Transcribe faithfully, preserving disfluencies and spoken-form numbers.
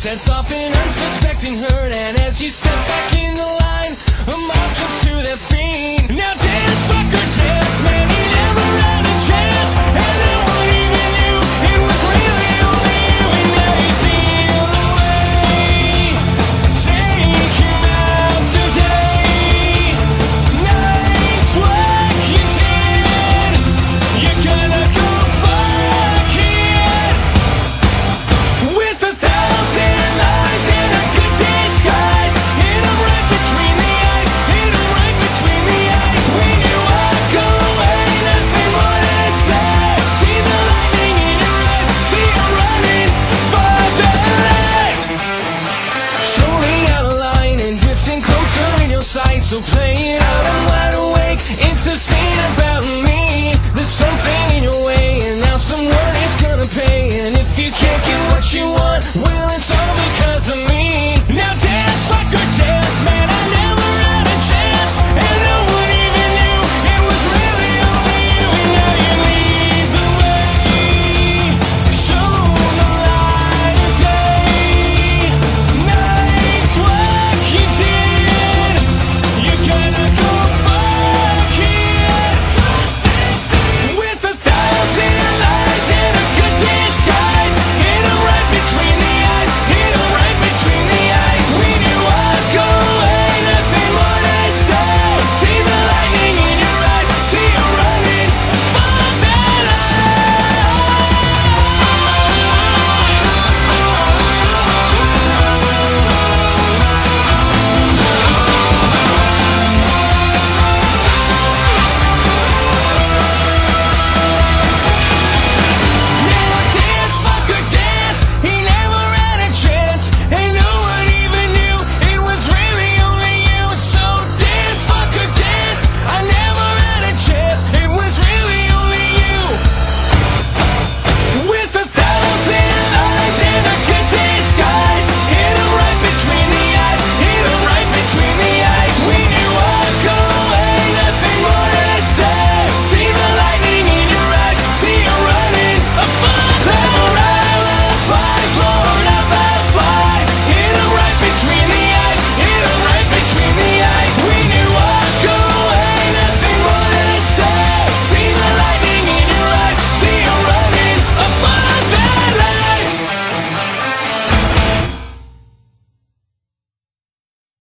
sets off an unsuspecting herd, and as you step back in the line, a mob jumps to their feet. Now dance, fucker, dance, man, he never had a chance, and no one even knew it was really only you. And now you steal away, take him out today. Nice work you did, you're gonna go fuck it. With a thousand lies and a good disguise, hit him right between the eyes, hit him right between the eyes. When you walk away, nothing more to say. See the lightning in your eyes, see you running for the light. Strolling out of line and drifting closer in your sight, so play it out, I'm wide awake. It's a scene about me. There's something in your way, and now someone is gonna pay. And if you can't get what you want, well, it's all